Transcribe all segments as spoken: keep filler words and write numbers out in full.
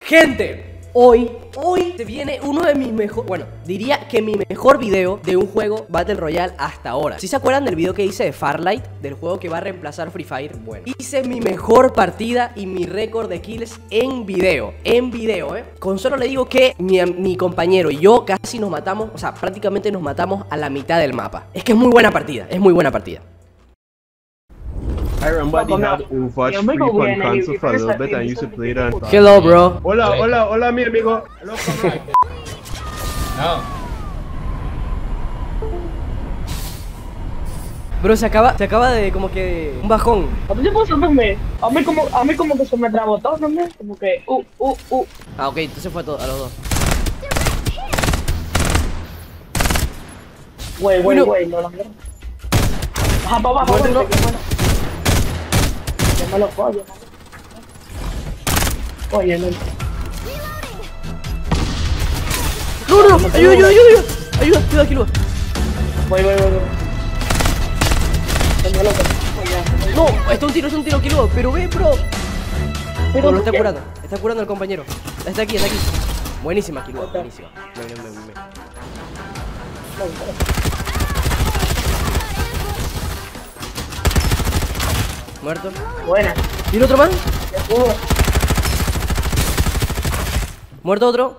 Gente, hoy, hoy se viene uno de mis mejores, bueno, diría que mi mejor video de un juego Battle Royale hasta ahora. ¿Sí se acuerdan del video que hice de Farlight? Del juego que va a reemplazar Free Fire. Bueno, hice mi mejor partida y mi récord de kills en video, en video, eh. Con solo le digo que mi, mi compañero y yo casi nos matamos, o sea, prácticamente nos matamos a la mitad del mapa. Es que es muy buena partida, es muy buena partida. I remember they had Overwatch free on console for a little bit and I used to play that. Hello, bro. Hola, hola, hola, mi amigo. Hello, comrade. No. Bro, se acaba, se acaba de como que un bajón. A mí se puso también. A mí como, a mí como que se me trabó todo también. Como que, uh, uh, uh. Ah, ok, entonces fue todo, a los dos. Güey, güey, Bueno. güey, no la mierda. Baja para abajo, Muerte güey, uno. que bueno. Que me lo pollo. Oye, no. No, no, ayuda, ayuda, ayuda, ayuda. Ayuda, ayuda, aquí lo. Voy, voy, voy, voy. Que me lo pollo. No, está un tiro, es un tiro, Kilo, pero ve, bro. Pero No, lo está ¿qué? curando, está curando al compañero. Está aquí, está aquí. Buenísima, Kilo, buenísima. Ven, ven, ven, ven. Muerto. Buena. ¿Tiene otro más? Te pudo. Muerto otro.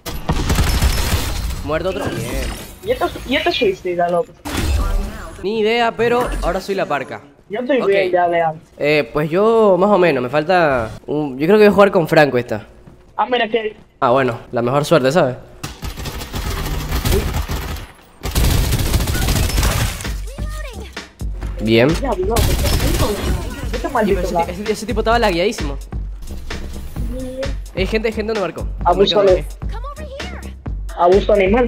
Muerto otro. Bien. Y esto, y esto es suicida, loco. Ni idea, pero ahora soy la parca. Yo estoy Ok. bien ya, Leal. Eh, pues yo más o menos, me falta un... Yo creo que voy a jugar con Franco esta. Ah, mira que. Ah, bueno, la mejor suerte, ¿sabes? Bien. Ya, loco. Este Sí, maldito. pero ese, ese- ese tipo estaba lagueadísimo. Hay gente, gente en el barco. Abuso Marca, de- Abuso animal.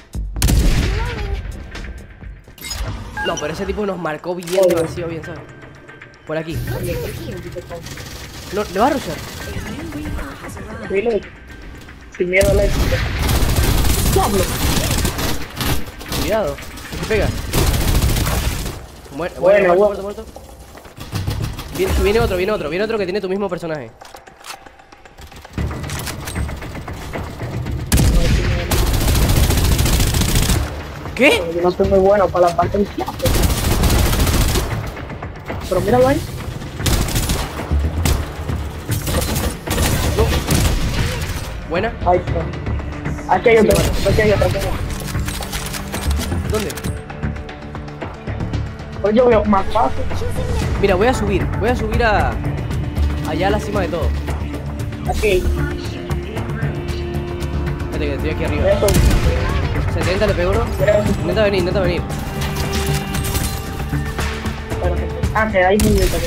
No, pero ese tipo nos marcó bien, Obvio. demasiado bien, ¿sabes? Por aquí. No, ¿le va a rushar? Sí, loco. Sin miedo al éxito. Diablo. Cuidado, que se pega. Muer- Bueno, muerto, bueno. muerto, muerto. Viene, viene otro, viene otro, viene otro que tiene tu mismo personaje. ¿Qué? Yo no soy muy bueno para la parte del fiapo. Pero míralo ahí. Buena. Ahí está. Aquí hay otro. Aquí hay otro. aquí hay otro. ¿Dónde? Pues yo veo más fácil. Mira, voy a subir, voy a subir a... allá a la cima de todo. Aquí. Espérate que estoy aquí arriba. Eso. setenta le pego uno. Eso. Intenta venir, intenta venir. Espérate. Ah, que hay un minuto.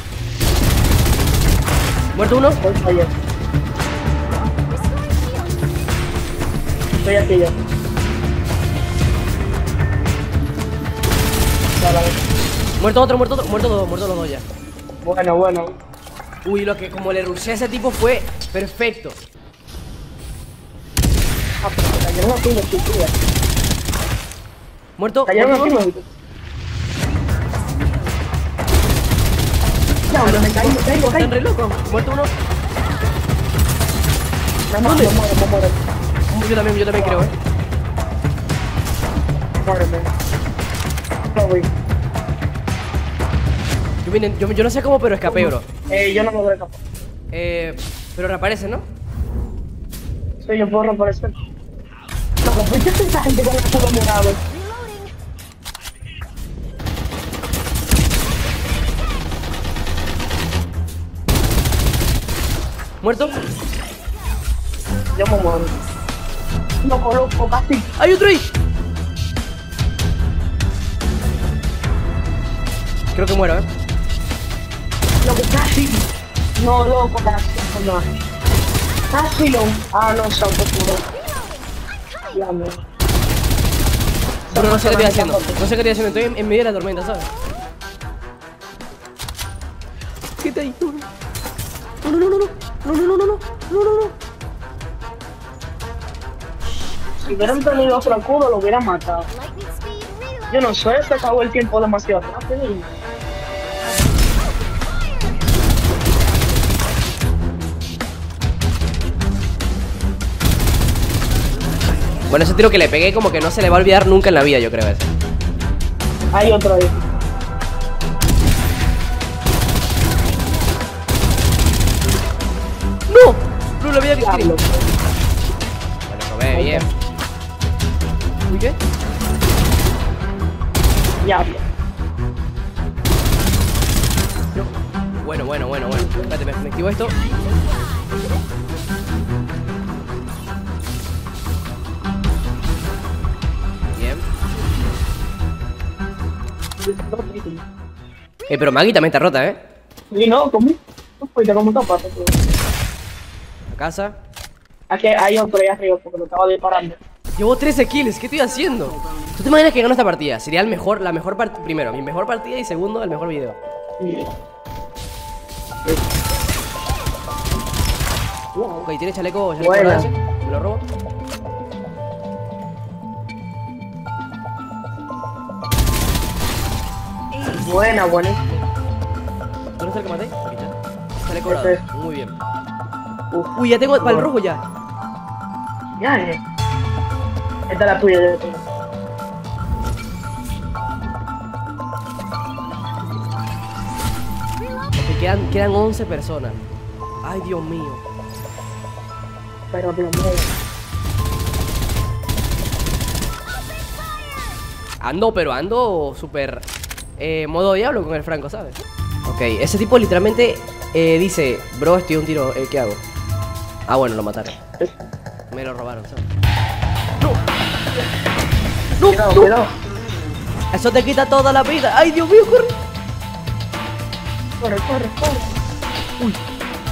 Muerto uno. Voy para allá. Estoy aquí yo. Vale, vale. Muerto otro, muerto otro, muerto dos, muerto los dos ya. Bueno, bueno. Uy, lo que como le rushé a ese tipo fue perfecto. Ah, pero me cayeron aquí los chicos. Muerto. Cayeron muerto aquí dos. los chicos. No, me caigo, me caigo, me Están caigo. re locos. Muerto uno. Me muero, ¿Dónde? me muero, me muero. Yo también, yo también creo, eh. Muéreme. No, güey. Yo, vine- yo, yo no sé cómo, pero escapé, bro. Eh, yo no me voy a escapar. Eh, pero reaparece, ¿no? Soy yo, puedo reaparecer. No, ¿por qué esta gente con el escudo morado? Muerto. Yo me muero. No coloco casi. ¡Hay otro ahí! Creo que muero, eh. Lo que casi. No, loco, casi. No. Casi no. Ah, no, se autocuró. Ya, me. Pero no sé qué estoy haciendo. No sé qué estoy haciendo. Estoy en, en medio de la tormenta, ¿sabes? ¿Qué está ahí? No, no, no, no, no. No, no, no, no, no. No, no, no. Si hubieran tenido otro escudo, lo hubieran matado. Yo no sé, se acabó el tiempo demasiado rápido. Bueno, ese tiro que le pegué como que no se le va a olvidar nunca en la vida, yo creo eso. Hay otro ahí. ¡No! No lo había visto. Diablo. Bueno, robé, bien. ¿Uy, qué? Diablo. Bueno, bueno, bueno, bueno. Espérate, me, me activo esto. Bien. Eh, pero Maggie también está rota, ¿eh? Y no, ¿cómo? No fuiste como un zapato. A casa. Aquí hay otro ahí arriba porque lo estaba disparando. Llevo trece kills, ¿qué estoy haciendo? ¿Tú te imaginas que gano esta partida? Sería el mejor, la mejor partida. Primero, mi mejor partida y segundo, el mejor video. Ok, tiene chaleco, chaleco Buena. ese. Me lo robo. Buena, buena. ¿Dónde está el que maté? Aquí está. Chaleco Ese dorado. es. Muy bien. Uf. Uy, ya tengo para el rojo ya. Ya, eh. Esta es la tuya, de tuya. Ok, quedan, quedan once personas. Ay, Dios mío. Pero Dios mío. Ando, pero ando súper eh, modo diablo con el Franco, ¿sabes? Ok, ese tipo literalmente eh, dice, bro, estoy a un tiro, eh, ¿qué hago? Ah, bueno, lo mataron. Me lo robaron, ¿sabes? ¡No! ¡No! Cuidado, ¡No! cuidado. Eso te quita toda la vida. ¡Ay, Dios mío, corre! Corre, corre, corre. Uy.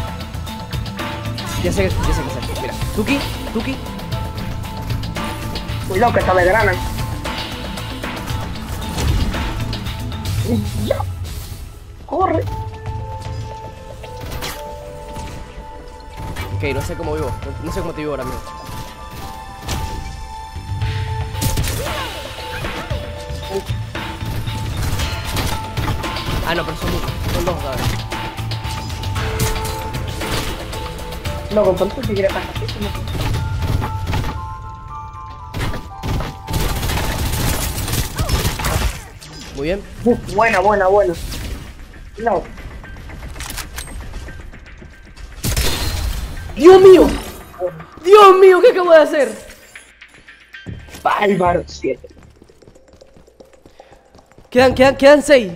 Ya sé, ya sé qué hacer. Mira, Tuki, Tuki. Cuidado que está de grana. Ya. Corre. Ok, no sé cómo vivo. No, no sé cómo te vivo ahora mismo. Ah, no, pero son muchos. Son dos, ¿sabes? No, con tanto si quieres pasar. Muy bien. Uf, buena, buena, buena. No. ¡Dios mío! ¡Dios mío! ¿Qué acabo de hacer? Bárbaro, siete. Quedan, quedan, quedan seis.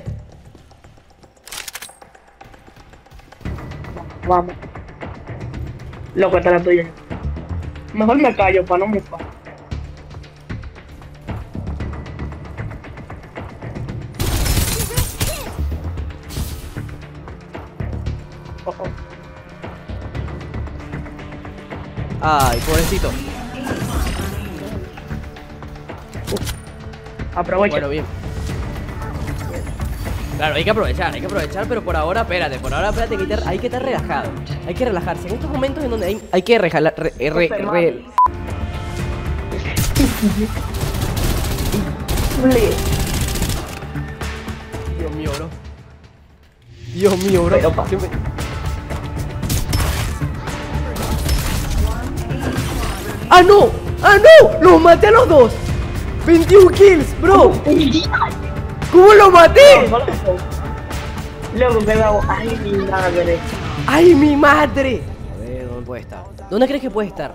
Vamos. Loco, esta es la tuya. Mejor me callo para no mufar. Ojo. Ay, pobrecito. Aprovecha. Bueno, bien. Claro, hay que aprovechar, hay que aprovechar, pero por ahora, espérate, por ahora, espérate, que hay que estar, hay que estar relajado. Hay que relajarse. En estos momentos en donde hay, hay que rejalar, re, re, re, re- Dios mío, bro. Dios mío, bro. Pero, pa. ¿Qué me- ¡Ah, no! ¡Ah, no! ¡Los maté a los dos! ¡veintiún kills, bro! ¿Cómo lo maté? Luego me da. Ay, mi madre. ¡Ay, mi madre! A ver, ¿dónde puede estar? ¿Dónde crees que puede estar?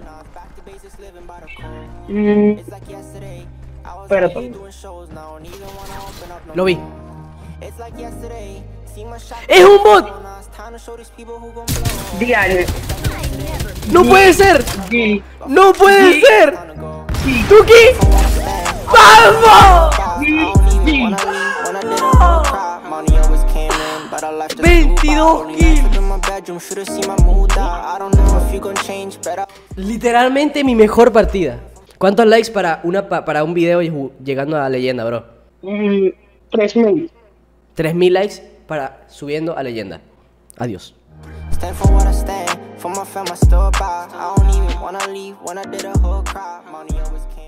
Mm. Espérate. Lo vi. ¡Es un bot! Diario. ¡No puede ser! Sí. ¡No puede ser! ¡Tuki! ¡Vamos! veintidós kills. Literalmente mi mejor partida. ¿Cuántos likes para una pa- para un video llegando a leyenda, bro? Mm, tres mil. tres mil likes para subiendo a leyenda. Adiós. Stand for what I stand, for my fam I stood by. I don't even wanna leave when I did a whole crowd. Money always came.